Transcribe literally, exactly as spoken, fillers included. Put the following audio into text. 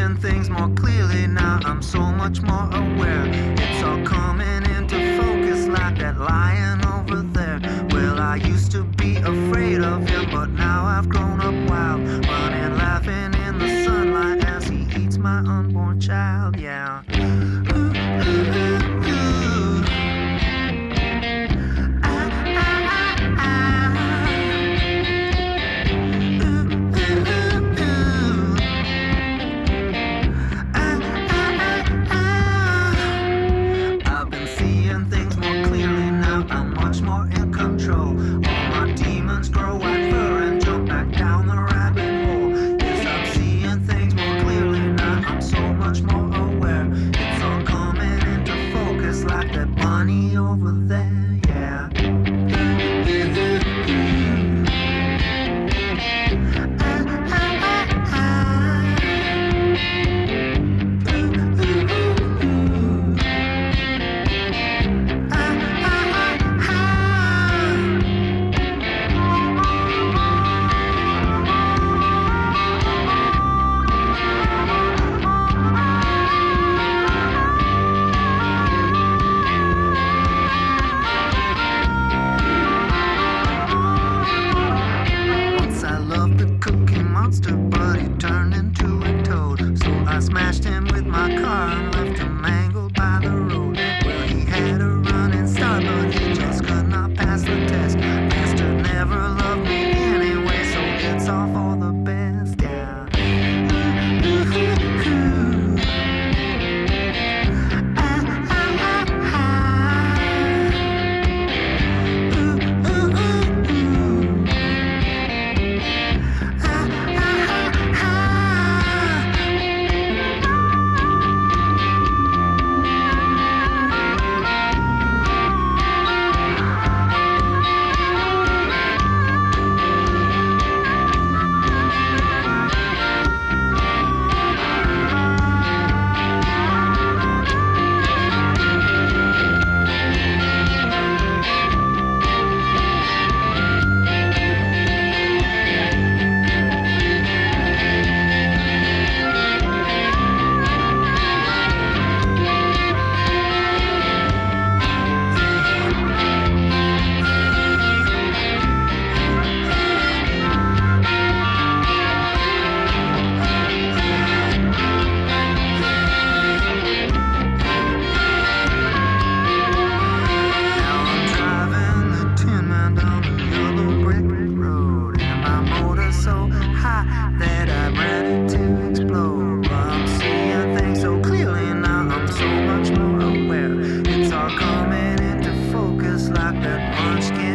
seeing things more clearly now. I'm so much more aware. It's all coming into focus like that lion over there. Well, I used to be afraid of him, but now I've grown up wild, running, laughing in the sunlight as he eats my unborn child. Yeah. Ooh, ooh, ooh, ooh. Over there, yeah. But he turned into a toad, so I smashed him with my car and left him mangled by the road. Well, he had a running start, but he just could not pass the test. Master never loved me anyway, so it's all for the best, yeah. Ooh, ooh, ooh, ooh. Ah, ah, ah, ah. Ooh, ooh, ooh, ooh. Coming into focus like that munchkin.